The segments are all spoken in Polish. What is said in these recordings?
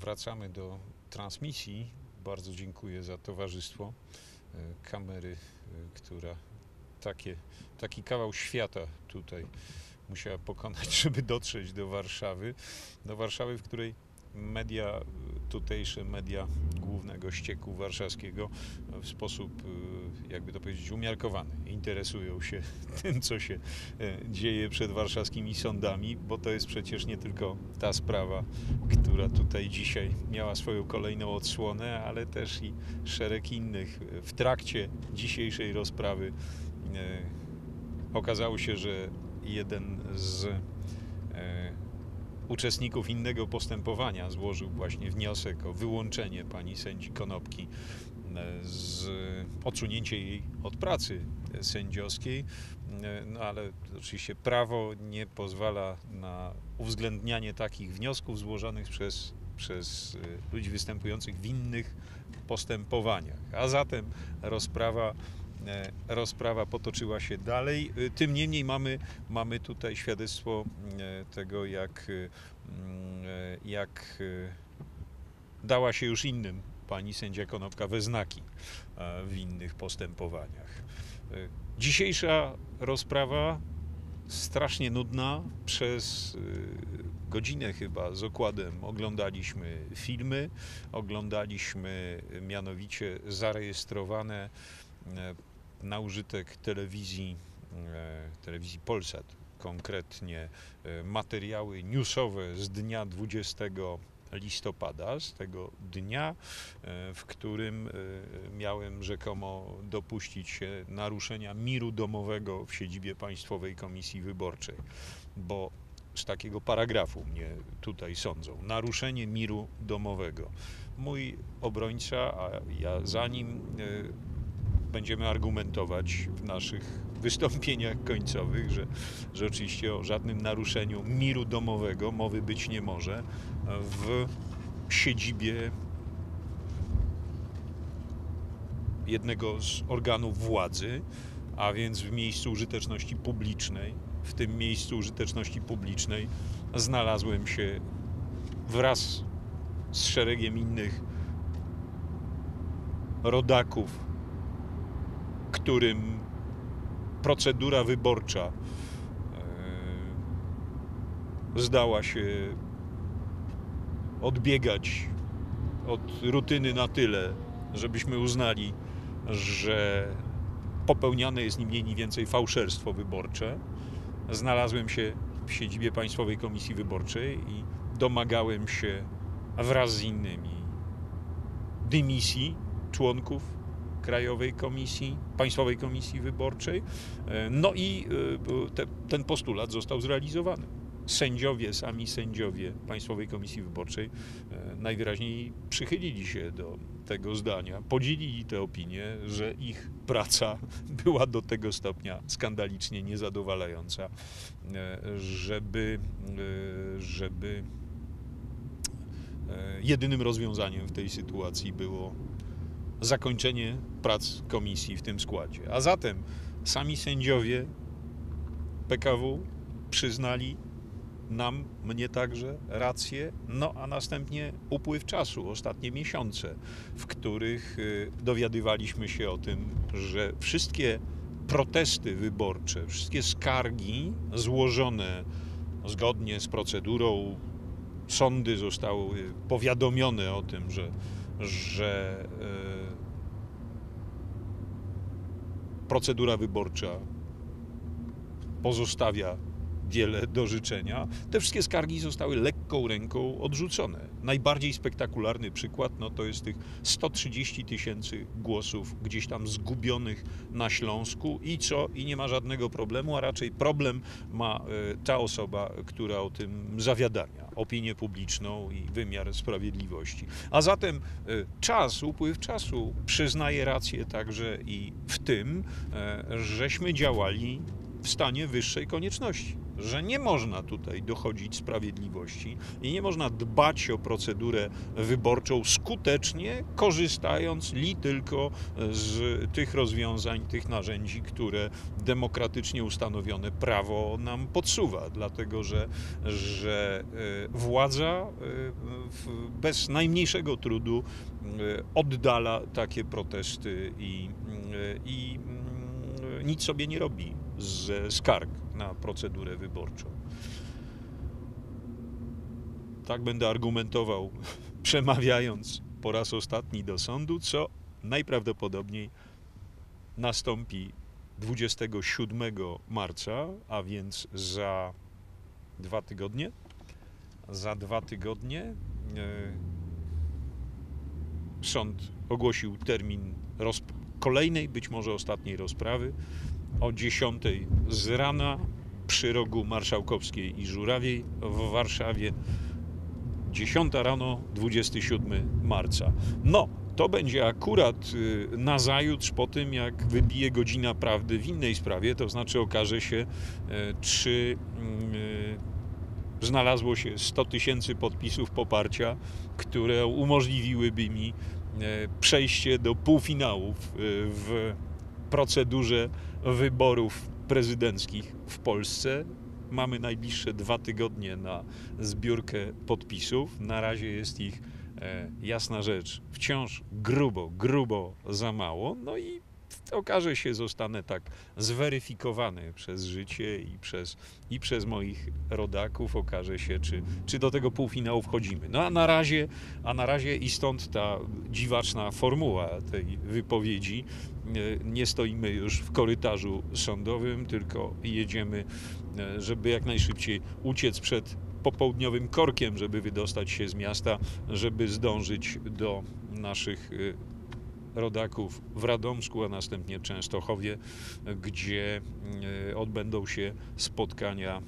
Wracamy do transmisji. Bardzo dziękuję za towarzystwo kamery, która taki kawał świata tutaj musiała pokonać, żeby dotrzeć do Warszawy. Do Warszawy, w której media, tutejsze media głównego ścieku warszawskiego w sposób, jakby to powiedzieć, umiarkowany interesują się tym, co się dzieje przed warszawskimi sądami, bo to jest przecież nie tylko ta sprawa, która tutaj dzisiaj miała swoją kolejną odsłonę, ale też i szereg innych. W trakcie dzisiejszej rozprawy okazało się, że jeden z uczestników innego postępowania złożył właśnie wniosek o wyłączenie pani sędzi Konopki, z odsunięcie jej od pracy sędziowskiej, no ale oczywiście prawo nie pozwala na uwzględnianie takich wniosków złożonych przez ludzi występujących w innych postępowaniach. A zatem rozprawa potoczyła się dalej. Tym niemniej mamy tutaj świadectwo tego, jak dała się już innym pani sędzia Konopka we znaki w innych postępowaniach. Dzisiejsza rozprawa strasznie nudna. Przez godzinę chyba z okładem oglądaliśmy filmy, oglądaliśmy mianowicie zarejestrowane na użytek telewizji Polsat, konkretnie materiały newsowe z dnia 20 listopada, z tego dnia, w którym miałem rzekomo dopuścić się naruszenia miru domowego w siedzibie Państwowej Komisji Wyborczej, bo z takiego paragrafu mnie tutaj sądzą. Naruszenie miru domowego. Mój obrońca, a ja za nim, będziemy argumentować w naszych wystąpieniach końcowych, że oczywiście o żadnym naruszeniu miru domowego mowy być nie może w siedzibie jednego z organów władzy, a więc w miejscu użyteczności publicznej. W tym miejscu użyteczności publicznej znalazłem się wraz z szeregiem innych rodaków, którym procedura wyborcza zdała się odbiegać od rutyny na tyle, żebyśmy uznali, że popełniane jest ni mniej, ni więcej fałszerstwo wyborcze. Znalazłem się w siedzibie Państwowej Komisji Wyborczej i domagałem się wraz z innymi dymisji członków Krajowej Komisji, Państwowej Komisji Wyborczej. No i ten postulat został zrealizowany. Sami sędziowie Państwowej Komisji Wyborczej najwyraźniej przychylili się do tego zdania, podzielili tę opinię, że ich praca była do tego stopnia skandalicznie niezadowalająca, żeby jedynym rozwiązaniem w tej sytuacji było zakończenie prac komisji w tym składzie. A zatem sami sędziowie PKW przyznali nam, mnie także, rację, no a następnie upływ czasu, ostatnie miesiące, w których dowiadywaliśmy się o tym, że wszystkie protesty wyborcze, wszystkie skargi złożone zgodnie z procedurą, sądy zostały powiadomione o tym, że procedura wyborcza pozostawia wiele do życzenia. Te wszystkie skargi zostały lekką ręką odrzucone. Najbardziej spektakularny przykład to jest tych 130 000 głosów gdzieś tam zgubionych na Śląsku i nie ma żadnego problemu, a raczej problem ma ta osoba, która o tym zawiadamia opinię publiczną i wymiar sprawiedliwości. A zatem upływ czasu przyznaje rację także i w tym, żeśmy działali w stanie wyższej konieczności. że nie można tutaj dochodzić sprawiedliwości i nie można dbać o procedurę wyborczą skutecznie, korzystając li tylko z tych rozwiązań, tych narzędzi, które demokratycznie ustanowione prawo nam podsuwa, dlatego że władza bez najmniejszego trudu oddala takie protesty i nic sobie nie robi ze skarg na procedurę wyborczą. Tak będę argumentował, przemawiając po raz ostatni do sądu, co najprawdopodobniej nastąpi 27 marca, a więc za 2 tygodnie. Za 2 tygodnie sąd ogłosił termin kolejnej, być może ostatniej rozprawy o 10 z rana przy rogu Marszałkowskiej i Żurawiej w Warszawie. 10 rano, 27 marca. No, to będzie akurat nazajutrz po tym, jak wybije godzina prawdy w innej sprawie, to znaczy okaże się, czy znalazło się 100 000 podpisów poparcia, które umożliwiłyby mi przejście do półfinałów w procedurze wyborów prezydenckich w Polsce. Mamy najbliższe 2 tygodnie na zbiórkę podpisów. Na razie jest ich, jasna rzecz, wciąż grubo za mało. No i okaże się, zostanę tak zweryfikowany przez życie i przez moich rodaków. Okaże się, czy do tego półfinału wchodzimy. No a na razie i stąd ta dziwaczna formuła tej wypowiedzi. Nie stoimy już w korytarzu sądowym, tylko jedziemy, żeby jak najszybciej uciec przed popołudniowym korkiem, żeby wydostać się z miasta, żeby zdążyć do naszych rodaków w Radomsku, a następnie Częstochowie, gdzie odbędą się spotkania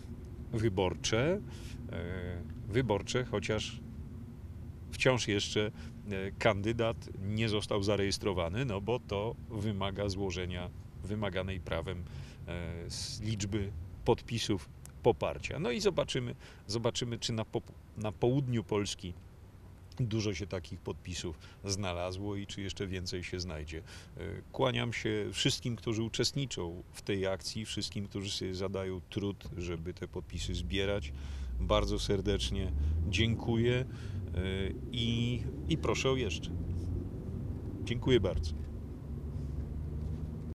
wyborcze, chociaż wciąż jeszcze kandydat nie został zarejestrowany, no bo to wymaga złożenia wymaganej prawem liczby podpisów poparcia. No i zobaczymy, czy na południu Polski dużo się takich podpisów znalazło i czy jeszcze więcej się znajdzie. Kłaniam się wszystkim, którzy uczestniczą w tej akcji, wszystkim, którzy sobie zadają trud, żeby te podpisy zbierać. Bardzo serdecznie dziękuję i proszę o jeszcze. Dziękuję bardzo.